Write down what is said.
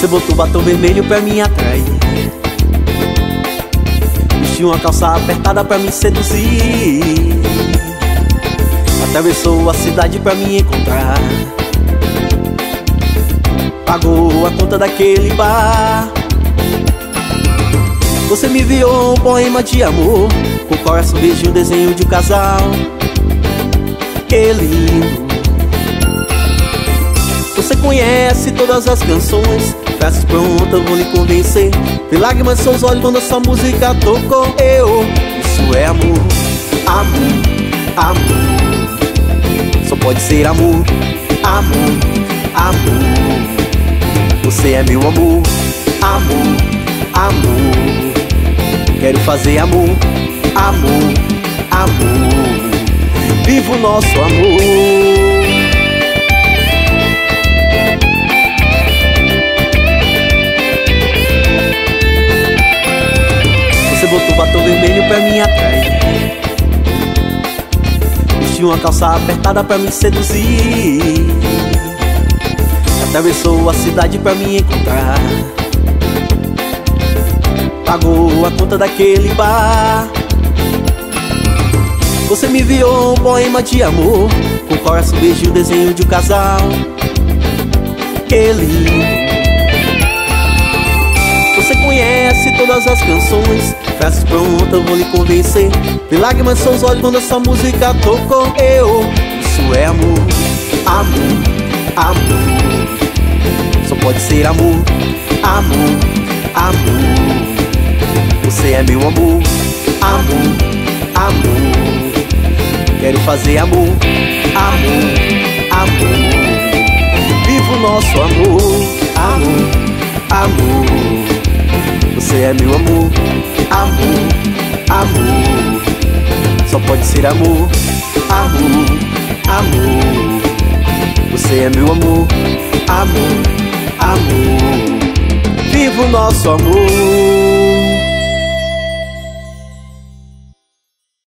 Você botou batom vermelho pra me atrair, vestiu uma calça apertada pra me seduzir, atravessou a cidade pra me encontrar, pagou a conta daquele bar. Você me enviou um poema de amor, com coração, beijo, um desenho de um casal. Que lindo. Você conhece todas as canções, frases prontas vão lhe convencer. Vi lágrimas em seus olhos quando essa música tocou. Isso é amor, amor, amor. Só pode ser amor, amor, amor. Você é meu amor, amor, amor. Quero fazer amor, amor, amor. Viva o nosso amor. Você botou batom vermelho pra me atrair, vestiu uma calça apertada pra me seduzir, atravessou a cidade pra me encontrar, pagou a conta daquele bar. Você me enviou um poema de amor, com coração, beijo, desenho de um casal. Que lindo. Você conhece todas as canções, frases prontas vão lhe convencer. Vi lágrimas em seus olhos quando essa música tocou. Isso é amor, amor, amor. Só pode ser amor, amor, amor. Você é meu amor, amor, amor. Quero fazer amor, amor, amor. Viva o nosso amor, amor, amor. Você é meu amor, amor, amor. Só pode ser amor, amor, amor. Você é meu amor, amor, amor. Viva o nosso amor.